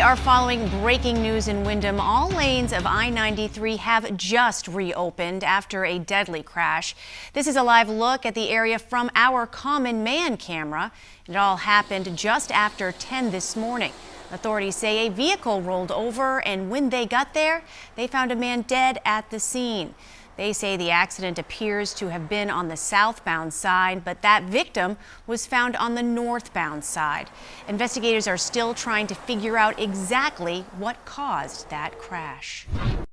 are following breaking news in Windham. All lanes of I-93 have just reopened after a deadly crash. This is a live look at the area from our Common Man camera. It all happened just after 10 this morning. Authorities say a vehicle rolled over, and when they got there, they found a man dead at the scene. They say the accident appears to have been on the southbound side, but that victim was found on the northbound side. Investigators are still trying to figure out exactly what caused that crash.